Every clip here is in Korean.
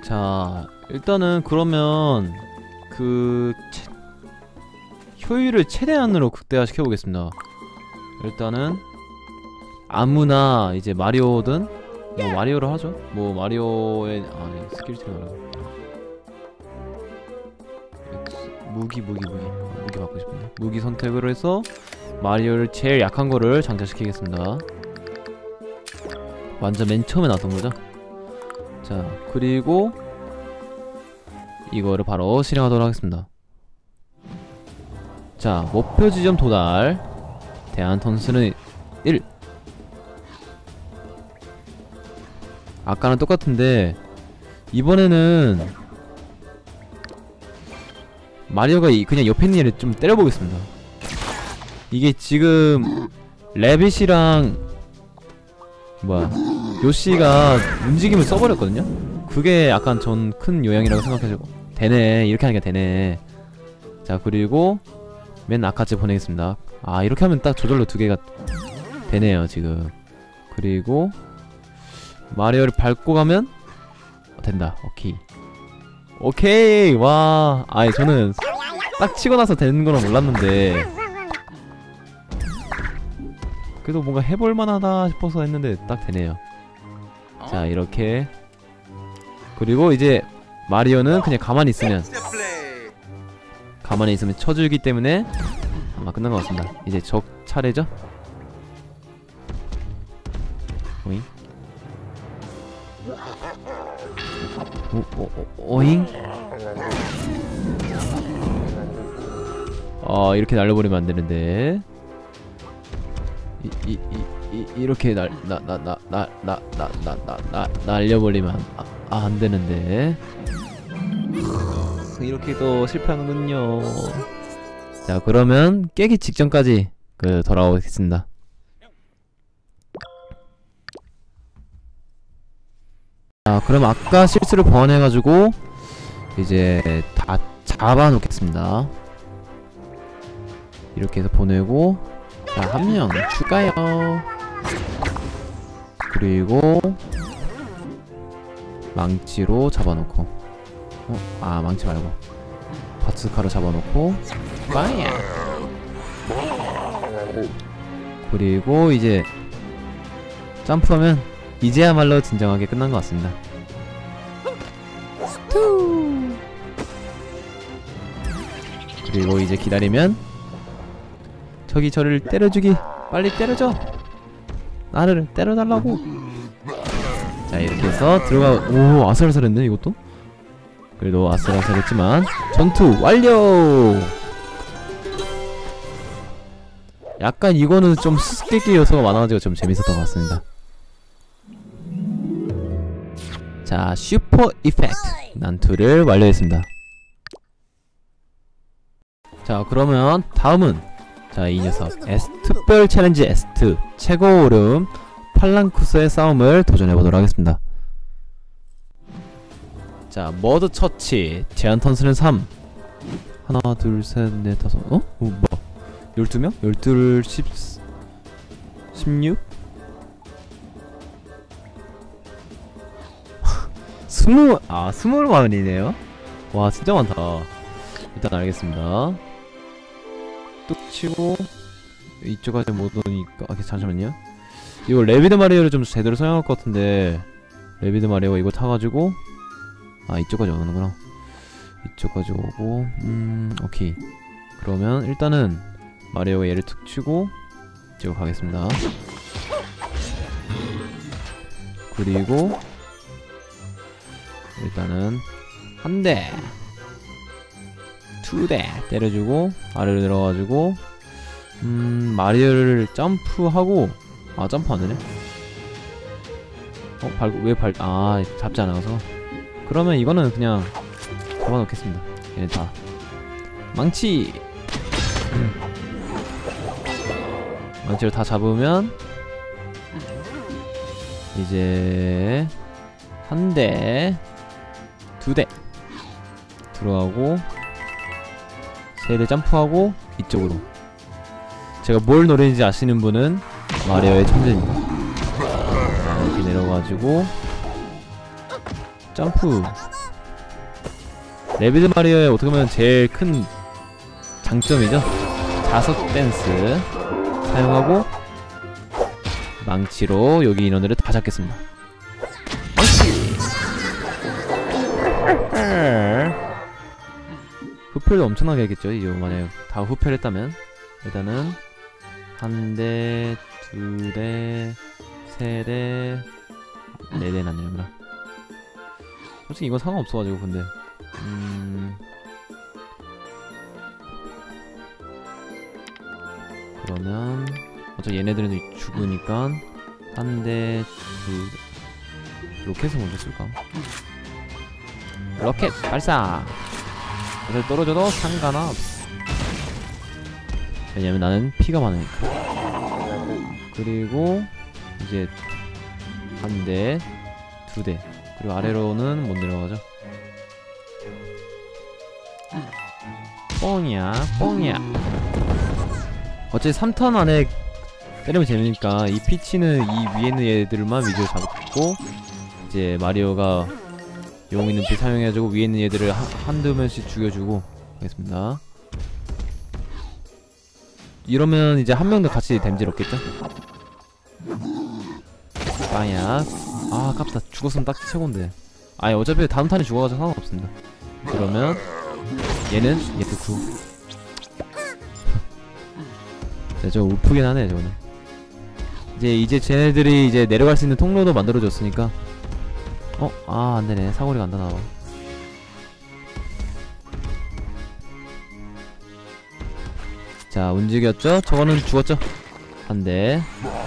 자, 일단은 그러면 그 효율을 최대한으로 극대화 시켜보겠습니다. 일단은 아무나 이제 마리오든 뭐 마리오를 하죠. 뭐 마리오의 스킬 트리 말하고 무기 받고 싶은데 무기 선택을 해서 마리오를 제일 약한 거를 장착시키겠습니다. 완전 맨 처음에 나왔던 거죠. 자, 그리고 이거를 바로 실행하도록 하겠습니다. 자, 목표 지점 도달. 대한 턴수는 1. 아까는 똑같은데 이번에는 마리오가 그냥 옆에 있는 얘를 좀 때려보겠습니다. 이게 지금 레빗이랑 뭐야 요시가 움직임을 써버렸거든요? 그게 약간 전 큰 요양이라고 생각해서 되네, 이렇게 하니까 되네. 자, 그리고 맨 아까째 보내겠습니다. 아, 이렇게 하면 딱 저절로 두 개가 되네요 지금. 그리고 마리오를 밟고 가면 된다. 오케이. 와, 아이 저는 딱 치고 나서 되는 거는 몰랐는데 그래도 뭔가 해볼만하다 싶어서 했는데 딱 되네요. 자, 이렇게. 그리고 이제 마리오는 그냥 가만히 있으면 쳐주기 때문에 아마 끝난 것 같습니다. 이제 적 차례죠? 오잉? 오잉? 이렇게 날려버리면 안 되는데. 이렇게 날려버리면 안 되는데. 이렇게 또 실패하는군요. 자, 그러면 깨기 직전까지 돌아오겠습니다. 자, 그럼 아까 실수를 보완해가지고 이제 다 잡아놓겠습니다. 이렇게 해서 보내고, 자, 한 명 추가요. 그리고 망치로 잡아놓고, 망치 말고 바츠카로 잡아놓고 빠야. 그리고 이제 점프하면 이제야말로 진정하게 끝난 것 같습니다. 그리고 이제 기다리면 저기 저를 때려주기. 빨리 때려줘. 나를 때려달라고. 자, 이렇게 해서 오, 아슬아슬했네 이것도. 그래도 아슬아슬했지만 전투 완료. 약간 이거는 좀 수수께끼 요소가 많아가지고 좀 재밌었던 것 같습니다. 자, 슈퍼 이펙트 난투를 완료했습니다. 자, 그러면 다음은 자, 이 녀석 특별 챌린지 S2 최고 오름 팔랑쿠스의 싸움을 도전해보도록 하겠습니다. 자, 머드 처치 제한 턴수는 3. 하나 둘 셋 넷 다섯. 뭐 12명? 12, 10, 16? 20만원이네요? 와, 진짜 많다. 일단 알겠습니다. 뚝 치고 이쪽까지 못 오니까 잠시만요. 이거 레비드 마리오를 좀 제대로 사용할 것 같은데 레비드 마리오가 이거 타가지고 이쪽까지 오는구나. 이쪽까지 오고 오케이. 그러면 일단은 마리오가 얘를 툭 치고 이쪽으로 가겠습니다. 그리고 일단은 한 대, 두 대 때려주고 아래로 내려가지고 마리오를 점프하고 점프 안되네. 잡지 않아서. 그러면 이거는 그냥 잡아놓겠습니다. 얘네 다 망치. 망치를 다 잡으면 이제 한 대, 두 대 들어가고 세 대 점프하고 이쪽으로. 제가 뭘 노리는지 아시는 분은 마리오의 천재입니다. 자, 이렇게 내려가지고 점프. 레비드 마리오의 어떻게 보면 제일 큰 장점이죠. 자석 댄스 사용하고 망치로 여기 인원들을 다 잡겠습니다. 흡혈도 엄청나게 했겠죠. 이거 만약에 다 흡혈했다면. 일단은 한 대, 두 대, 세 대, 네 대는 아니구나. 솔직히 이건 상관없어가지고. 근데 그러면 어차피 얘네들은 죽으니까 한 대, 두 로켓을 먼저 쓸까? 로켓 발사! 사실 떨어져도 상관없어. 왜냐면 나는 피가 많으니까. 그리고 이제 한 대, 두 대. 그리고 아래로는 못 내려가죠. 뽕이야, 뽕이야. 어차피 3턴 안에 때리면 재밌으니까 이 피치는 이 위에 있는 얘들만 위주로 잡고, 이제 마리오가 용 있는 피 사용해가지고 위에 있는 얘들을 한두 명씩 죽여주고 하겠습니다. 이러면 이제 한 명도 같이 댐질 없겠죠? 빠야. 아, 아깝다. 죽었으면 딱 최고인데. 아니, 어차피 다음 탄에 죽어가지고 상관없습니다. 그러면 얘는 F9. 자, 좀 우프긴 하네, 저거는. 이제 쟤네들이 이제 내려갈 수 있는 통로도 만들어줬으니까. 아, 안되네. 사거리가 안 닿나봐. 자, 움직였죠? 저거는 죽었죠? 한 대.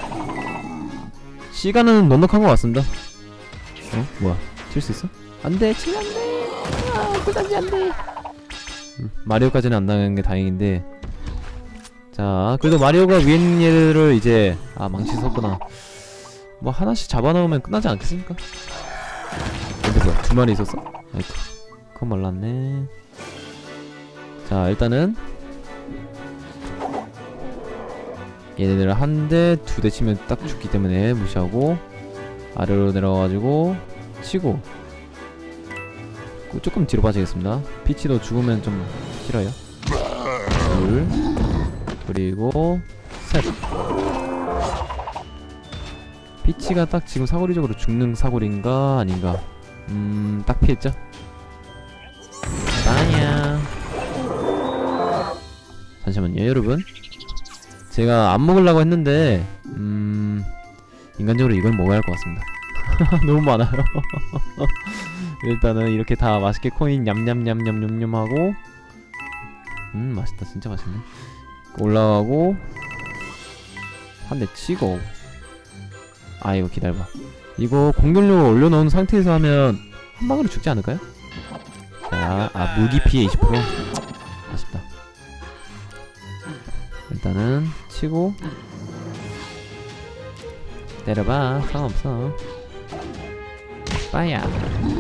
시간은 넉넉한 것 같습니다. 뭐야? 칠 수 있어? 안돼! 치면 안돼! 아, 그다지 안돼! 마리오까지는 안 나가는 게 다행인데. 자, 그래도 마리오가 위에 있는 얘들을 이제, 망치 썼구나. 뭐 하나씩 잡아놓으면 끝나지 않겠습니까? 근데 뭐야, 두 마리 있었어? 아이쿠, 그건 몰랐네. 자, 일단은 얘네들을 한 대, 두 대 치면 딱 죽기 때문에 무시하고 아래로 내려가가지고 치고 조금 뒤로 빠지겠습니다. 피치도 죽으면 좀 싫어요. 둘, 그리고 셋. 피치가 딱 지금 사거리적으로 죽는 사거리인가 아닌가? 딱 피했죠? 아니야. 잠시만요, 여러분. 제가 안 먹으려고 했는데 인간적으로 이걸 먹어야 할 것 같습니다. 너무 많아요. 일단은 이렇게 다 맛있게 코인 냠냠냠냠냠냠 하고 맛있다. 진짜 맛있네. 올라가고 한 대 치고. 이거 기다려봐. 이거 공격력을 올려놓은 상태에서 하면 한 방으로 죽지 않을까요? 자, 무기 피해 20%. 아쉽다. 일단은 치고 때려봐. 상관없어. 빠야.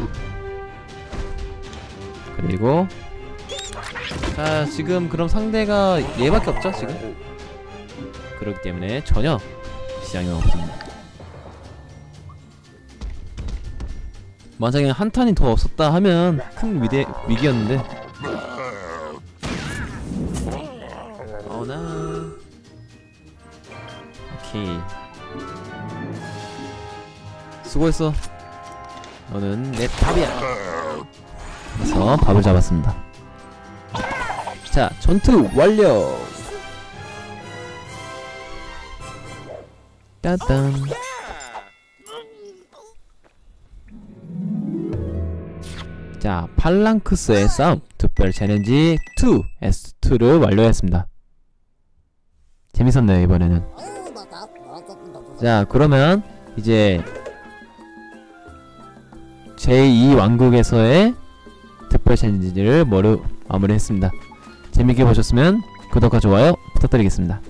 그리고 자, 지금 그럼 상대가 얘밖에 없죠 지금? 그렇기 때문에 전혀 지장이 없습니다. 만약에 한 탄이 더 없었다 하면 큰 위기였는데. 어나. 오케이. 수고했어. 너는 내 밥이야. 그래서 밥을 잡았습니다. 자, 전투 완료. 따단. 자, 팔랑크스의 싸움 특별 챌린지 2 S2를 완료했습니다. 재밌었네요 이번에는. 자, 그러면 이제 제2왕국에서의 특별 챌린지를 마무리했습니다. 재밌게 보셨으면 구독과 좋아요 부탁드리겠습니다.